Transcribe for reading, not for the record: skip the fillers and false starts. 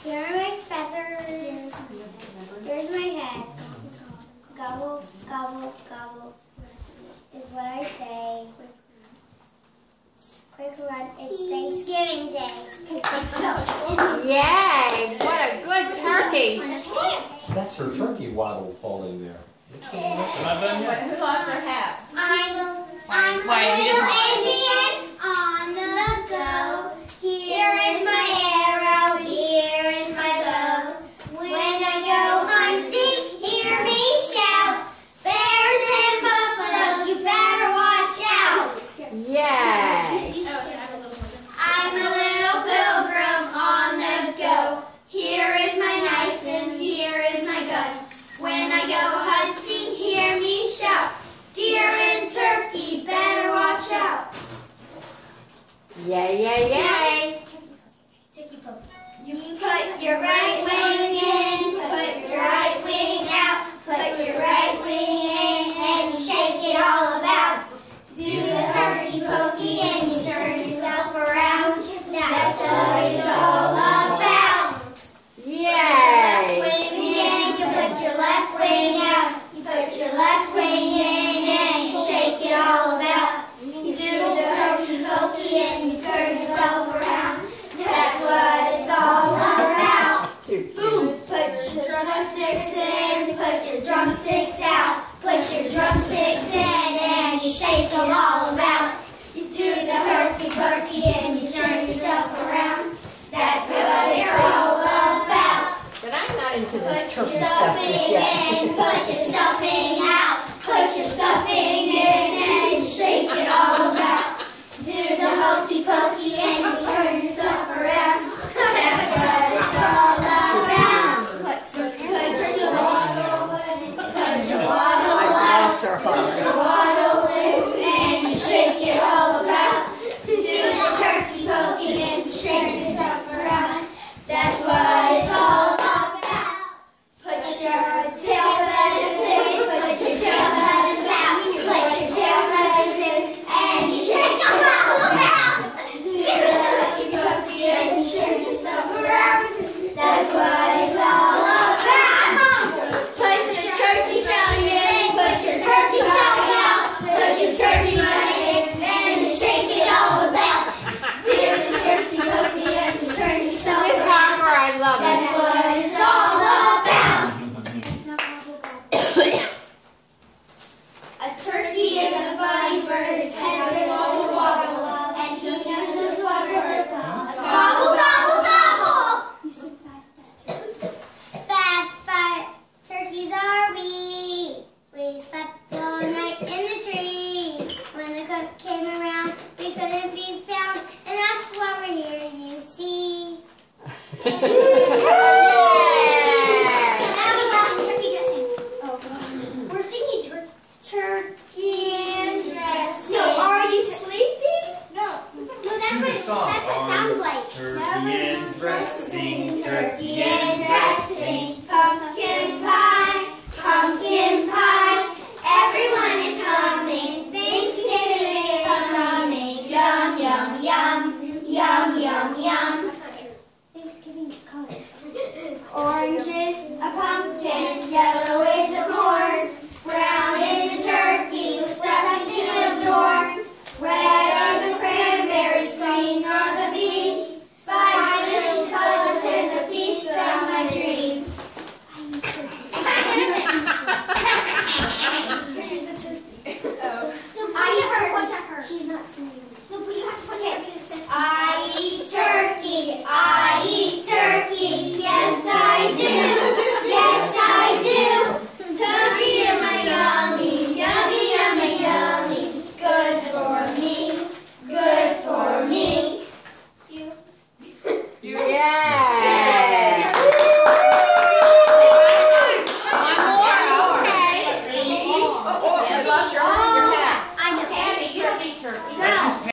Here are my feathers. Here's my head. Gobble, gobble, gobble is what I say. Quick run, it's Thanksgiving Day. Yay! What a good turkey! That's her turkey waddle falling there. Not done yet. Who lost their hat? I'm a little Indian on the go. Here is my arrow, here is my bow. When I go hunting, hear me shout. Bears and buffaloes, you better watch out. Yay! I'm a little pilgrim on the go. Here is my knife and here is my gun. When I go hunting, hear me shout. Deer and turkey, better watch out. Yay, yay, yay! You put your right wing in, put your right wing out, put your right wing in and shake it all about. Do the turkey pokey and you turn yourself around. That's what it's all about. Yay! Wing in, you put your left wing out. You put your left wing in and shake it all about. You do the turkey pokey and you turn yourself around. That's what it's all about. Boom! Put your drumsticks in, put your drumsticks out. Put your drumsticks in and you shake them all about. You do the turkey pokey and you turn yourself around. That's what it's all about. But I'm not into Put this your turkey stuff just stuffing yet. in, put your stuffing out. Put your stuffing in and shake it all about. Do the hokey pokey and you turn yourself around. That's what it's all about. Put your waddle out. Put your waddle in and you shake it all about. Do the turkey pokey and shake yourself around. That's what it's all about. Put your tail feathers in, put your tail feathers out, put your tail feathers in, and you shake them all around. Do the hokey pokey and you shake yourself around. That's what it's all about. Put your turkey stomach in, put your turkey stomach out, put your turkey money in, and you shake it all about. Do the turkey pokey and you turn yourself Miss around. Harper, I love That's it. what it's all about. A turkey is a funny bird. His head goes wobble wobble, and he knows just what to do. Gobble gobble gobble. Fat fat turkeys are we. We slept all night in the tree. When the cook came around, we couldn't be found, and that's why we're here. You see. Now we lost turkey dressing. We're singing turkey and dressing. No, are you sleeping? No. No, that's what it sounds like. Turkey and dressing, Turkey and dressing, pumpkin pie.